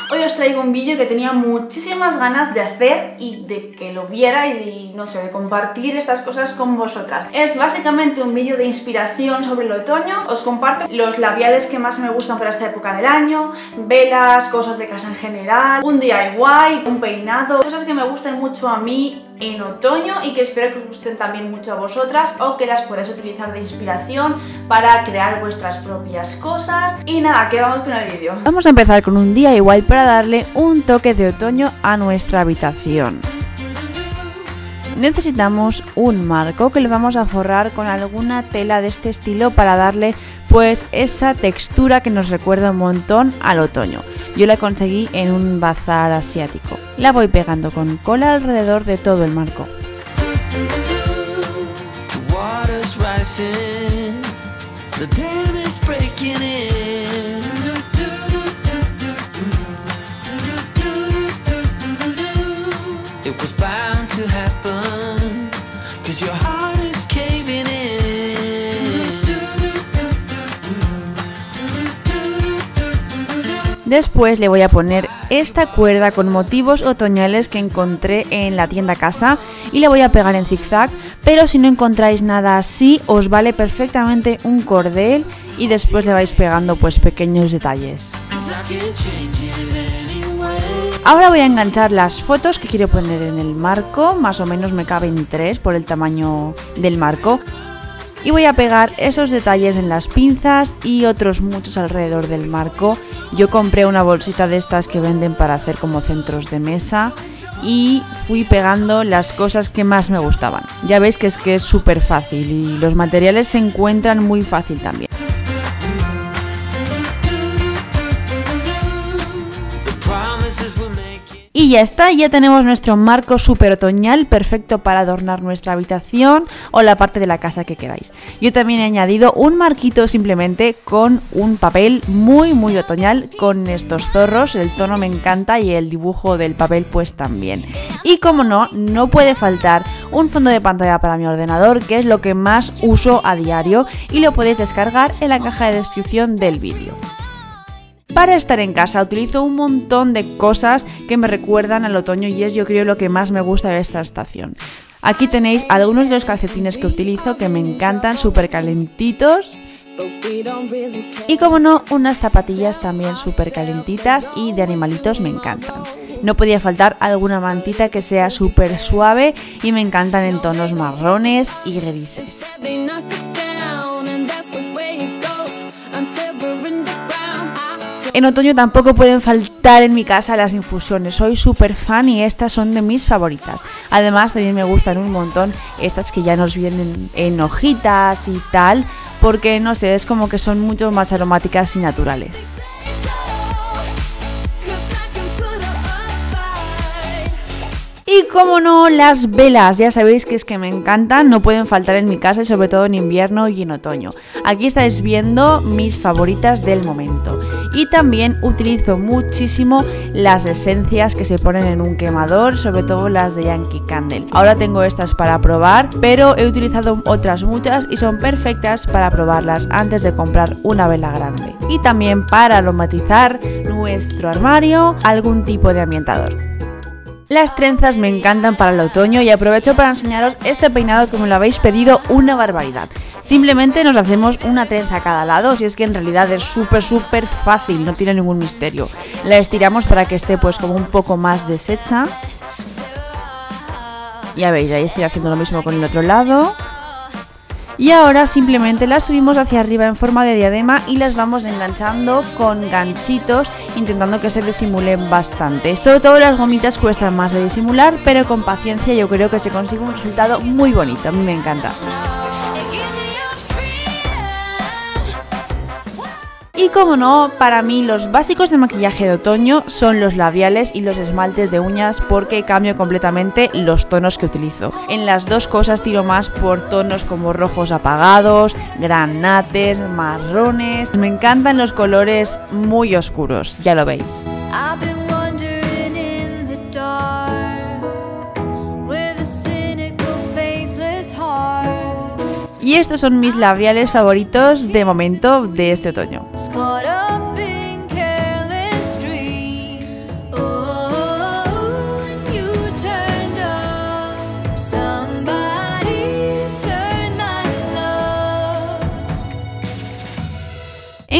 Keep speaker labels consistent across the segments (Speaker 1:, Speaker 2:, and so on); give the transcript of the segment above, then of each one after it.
Speaker 1: Hoy os traigo un vídeo que tenía muchísimas ganas de hacer y de que lo vierais y no sé, de compartir estas cosas con vosotras. Es básicamente un vídeo de inspiración sobre el otoño. Os comparto los labiales que más me gustan para esta época del año, velas, cosas de casa en general, un DIY, un peinado, cosas que me gustan mucho a mí en otoño y que espero que os gusten también mucho a vosotras o que las podáis utilizar de inspiración para crear vuestras propias cosas. Y nada, que vamos con el vídeo.
Speaker 2: Vamos a empezar con un DIY para darle un toque de otoño a nuestra habitación. Necesitamos un marco que lo vamos a forrar con alguna tela de este estilo para darle pues esa textura que nos recuerda un montón al otoño. Yo la conseguí en un bazar asiático. La voy pegando con cola alrededor de todo el marco. Después le voy a poner esta cuerda con motivos otoñales que encontré en la tienda Casa y la voy a pegar en zigzag, pero si no encontráis nada así os vale perfectamente un cordel y después le vais pegando pues pequeños detalles. Ahora voy a enganchar las fotos que quiero poner en el marco, más o menos me caben 3 por el tamaño del marco. Y voy a pegar esos detalles en las pinzas y otros muchos alrededor del marco. Yo compré una bolsita de estas que venden para hacer como centros de mesa y fui pegando las cosas que más me gustaban. Ya veis que es súper fácil y los materiales se encuentran muy fácil también. Y ya está, ya tenemos nuestro marco súper otoñal, perfecto para adornar nuestra habitación o la parte de la casa que queráis. Yo también he añadido un marquito simplemente con un papel muy otoñal con estos zorros, el tono me encanta y el dibujo del papel pues también. Y como no, no puede faltar un fondo de pantalla para mi ordenador, que es lo que más uso a diario y lo podéis descargar en la caja de descripción del vídeo. Para estar en casa utilizo un montón de cosas que me recuerdan al otoño y es yo creo lo que más me gusta de esta estación. Aquí tenéis algunos de los calcetines que utilizo que me encantan, súper calentitos. Y como no, unas zapatillas también súper calentitas y de animalitos me encantan. No podía faltar alguna mantita que sea súper suave y me encantan en tonos marrones y grises. En otoño tampoco pueden faltar en mi casa las infusiones, soy súper fan y estas son de mis favoritas. Además también me gustan un montón estas que ya nos vienen en hojitas y tal, porque no sé, es como que son mucho más aromáticas y naturales. Y como no, las velas, ya sabéis que es que me encantan, no pueden faltar en mi casa y sobre todo en invierno y en otoño. Aquí estáis viendo mis favoritas del momento. Y también utilizo muchísimo las esencias que se ponen en un quemador, sobre todo las de Yankee Candle. Ahora tengo estas para probar, pero he utilizado otras muchas y son perfectas para probarlas antes de comprar una vela grande. Y también para aromatizar nuestro armario, algún tipo de ambientador. Las trenzas me encantan para el otoño y aprovecho para enseñaros este peinado que me lo habéis pedido una barbaridad. Simplemente nos hacemos una trenza a cada lado, si es que en realidad es súper fácil, no tiene ningún misterio. La estiramos para que esté pues como un poco más deshecha. Ya veis, ahí estoy haciendo lo mismo con el otro lado. Y ahora simplemente las subimos hacia arriba en forma de diadema y las vamos enganchando con ganchitos, intentando que se disimulen bastante. Sobre todo las gomitas cuestan más de disimular, pero con paciencia yo creo que se consigue un resultado muy bonito, a mí me encanta. Y como no, para mí los básicos de maquillaje de otoño son los labiales y los esmaltes de uñas porque cambio completamente los tonos que utilizo. En las dos cosas tiro más por tonos como rojos apagados, granates, marrones. Me encantan los colores muy oscuros, ya lo veis. Y estos son mis labiales favoritos de momento de este otoño.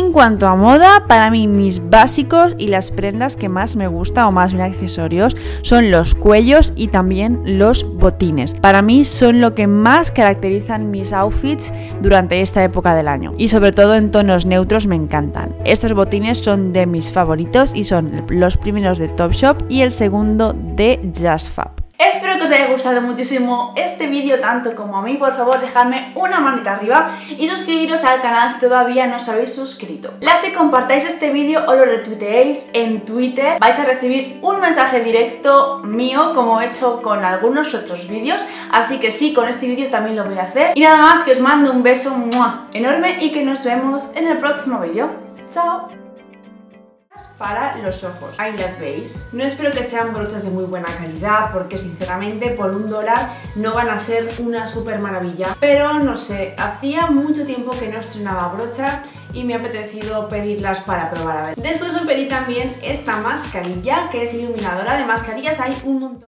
Speaker 2: En cuanto a moda, para mí mis básicos y las prendas que más me gusta o más bien accesorios son los cuellos y también los botines. Para mí son lo que más caracterizan mis outfits durante esta época del año y sobre todo en tonos neutros me encantan. Estos botines son de mis favoritos y son los primeros de Topshop y el segundo de JustFab.
Speaker 1: Espero que os haya gustado muchísimo este vídeo tanto como a mí. Por favor, dejadme una manita arriba y suscribiros al canal si todavía no os habéis suscrito. Si compartáis este vídeo o lo retuiteéis en Twitter, vais a recibir un mensaje directo mío como he hecho con algunos otros vídeos. Así que sí, con este vídeo también lo voy a hacer. Y nada más, que os mando un beso enorme y que nos vemos en el próximo vídeo. ¡Chao! Para los ojos, ahí las veis. No espero que sean brochas de muy buena calidad porque sinceramente por $1 no van a ser una super maravilla, pero no sé, hacía mucho tiempo que no estrenaba brochas y me ha apetecido pedirlas para probar a ver. Después me pedí también esta mascarilla que es iluminadora. De mascarillas hay un montón.